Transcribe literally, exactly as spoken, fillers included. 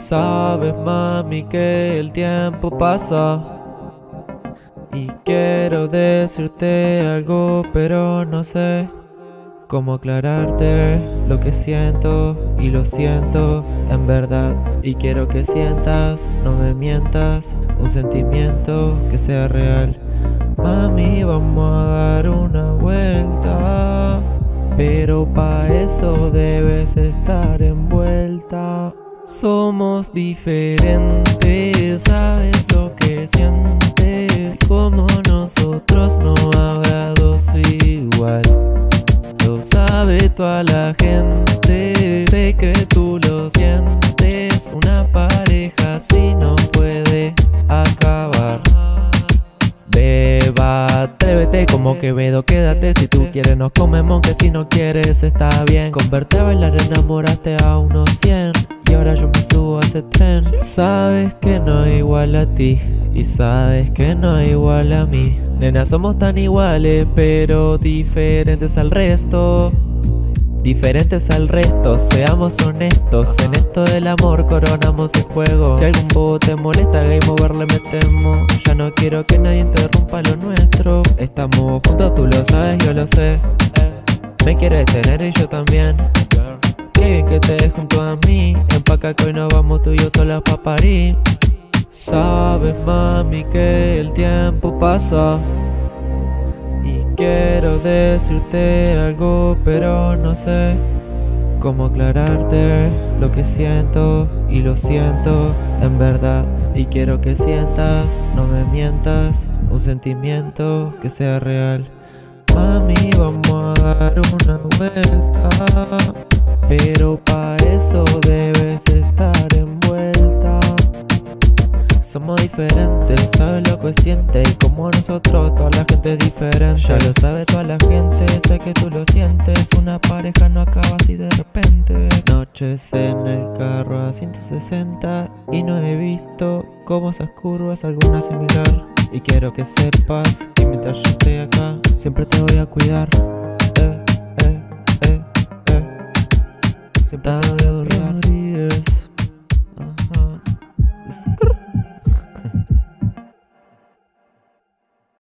Sabes, mami, que el tiempo pasa y quiero decirte algo, pero no sé cómo aclararte lo que siento, y lo siento en verdad. Y quiero que sientas, no me mientas, un sentimiento que sea real. Mami, vamos a dar una vuelta, pero pa' eso debes estar envuelta. Somos diferentes, sabes lo que sientes. Como nosotros no habrá dos igual. Lo sabe toda la gente, sé que tú lo sientes. Una pareja así no puede acabar. Beba, atrévete como Quevedo, quédate. Si tú quieres nos comemos, que si no quieres está bien. Con verte a bailar enamoraste a unos cien, y ahora yo me subo a ese tren. Sabes que no es igual a ti, y sabes que no es igual a mí. Nena, somos tan iguales, pero diferentes al resto. Diferentes al resto, seamos honestos. En esto del amor coronamos el juego. Si algún bobo te molesta, game over le metemos. Ya no quiero que nadie interrumpa lo nuestro. Estamos juntos, tú lo sabes, yo lo sé. Me quieres tener y yo también. Qué bien que te des junto a mí. Empaca que hoy nos vamos tú y yo solas pa' París. Sabes, mami, que el tiempo pasa y quiero decirte algo, pero no sé cómo aclararte lo que siento, y lo siento en verdad. Y quiero que sientas, no me mientas, un sentimiento que sea real. Mami, vamos a dar una vuelta, pero pa' eso debes estar envuelta. Somos diferentes, sabes lo que sientes. Y como nosotros, toda la gente es diferente. Ya lo sabe toda la gente, sé que tú lo sientes. Una pareja no acaba así de repente. Noches en el carro a ciento sesenta, y no he visto como esas curvas alguna similar. Y quiero que sepas que mientras yo esté acá, siempre te voy a cuidar. Eh, eh, eh, eh. Siempre te voy a